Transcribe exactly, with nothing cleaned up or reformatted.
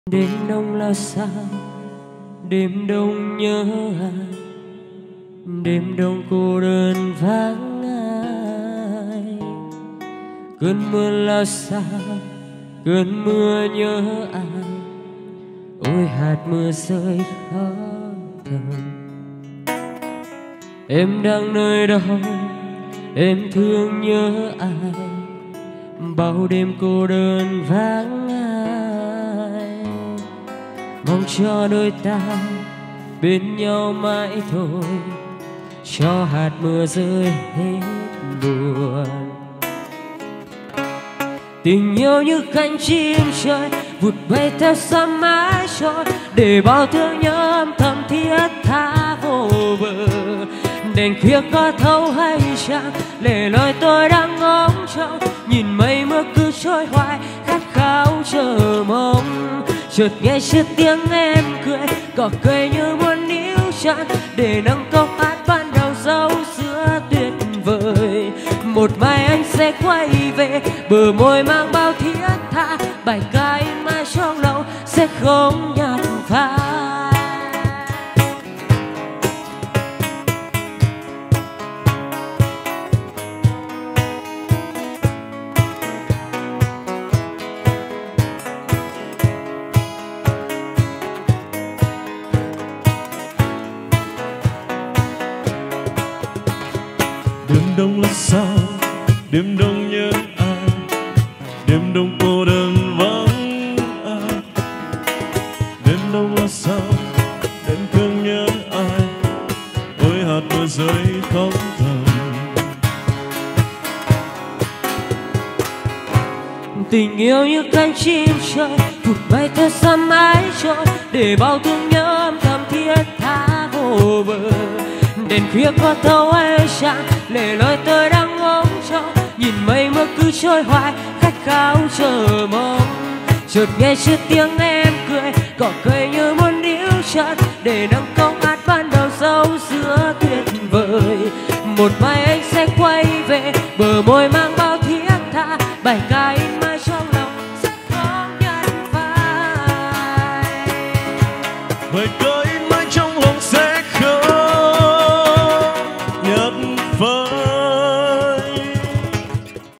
Đêm đông là sao, đêm đông nhớ ai, đêm đông cô đơn vắng ai. Cơn mưa là sao, cơn mưa nhớ ai, ôi hạt mưa rơi khó thầm. Em đang nơi đâu, em thương nhớ ai, bao đêm cô đơn vắng ai. Mong cho đôi ta bên nhau mãi thôi, cho hạt mưa rơi hết buồn. Tình yêu như cánh chim trời vụt bay theo xa mãi trôi, để bao thương nhớ âm thầm thiết tha vô bờ. Đèn khuya có thấu hay chăng, lẻ loi tôi đang ngóng trông, nhìn mây mưa cứ trôi hoài khát khao chờ mong. Chợt nghe chiếc tiếng em cười, cỏ cười như muốn níu chặt, để nâng câu hát ban đầu dấu giữa tuyệt vời. Một mai anh sẽ quay về, bờ môi mang bao thiết tha, bài ca in mãi trong lòng sẽ không nhạt phai. Đêm đông là sao, đêm đông nhớ ai, đêm đông cô đơn vắng ai. Đêm đông là sao, đêm thương nhớ ai, ôi hạt mưa rơi khóc thầm. Tình yêu như cánh chim trời vụt bay theo xa mãi trôi, để bao thương nhớ âm thầm thiết tha vô bờ. Đèn khuya có thấu hay chăng, lẻ loi tôi đang ngóng trông, nhìn mây mưa cứ trôi hoài khát khao chờ mong. Chợt nghe chiếc tiếng em cười, cỏ cười như muốn níu chặt, để nâng câu hát ban đầu dấu giữa tuyệt vời. Một mai anh sẽ quay về, bờ môi mang bao thiết tha, bài ca in mãi trong lòng sẽ không nhạt phai.